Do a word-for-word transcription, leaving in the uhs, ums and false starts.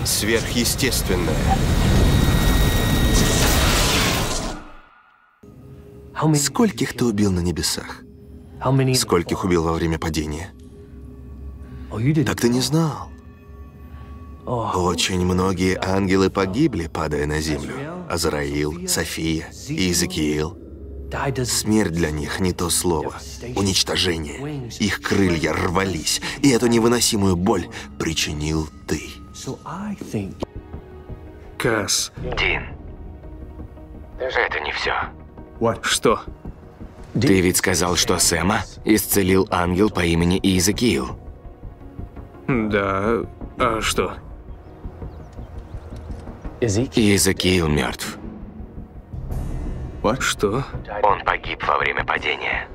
сверхъестественное. Скольких ты убил на небесах? Скольких убил во время падения? Так ты не знал. Очень многие ангелы погибли, падая на землю. Азраил, София, Иезекиил. Смерть для них не то слово. Уничтожение. Их крылья рвались, и эту невыносимую боль причинил ты. Касс. Дин, это не все. Что? Ты ведь сказал, что Сэма исцелил ангел по имени Иезекиил. Да. А что? Иезекиил мертв. Что? Он погиб во время падения.